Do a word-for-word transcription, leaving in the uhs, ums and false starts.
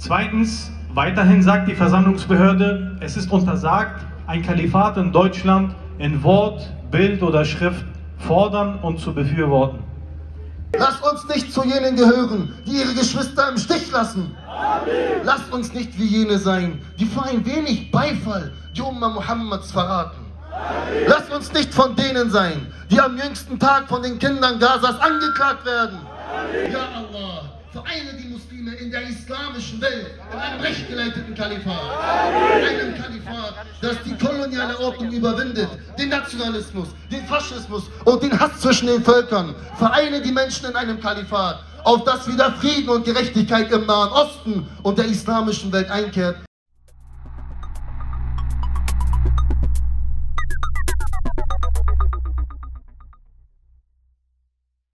Zweitens, weiterhin sagt die Versammlungsbehörde, es ist untersagt, ein Kalifat in Deutschland in Wort, Bild oder Schrift fordern und zu befürworten. Lasst uns nicht zu jenen gehören, die ihre Geschwister im Stich lassen. Amen. Lasst uns nicht wie jene sein, die für ein wenig Beifall die Umma Muhammads verraten. Amen. Lasst uns nicht von denen sein, die am jüngsten Tag von den Kindern Gazas angeklagt werden. Amen. Ja Allah, vereine die Muslime in der islamischen Welt in einem rechtgeleiteten Kalifat. Amen. In einem Kalifat, das die koloniale Ordnung überwindet, den Nationalismus, den Faschismus und den Hass zwischen den Völkern. Vereine die Menschen in einem Kalifat, auf das wieder Frieden und Gerechtigkeit im Nahen Osten und der islamischen Welt einkehrt.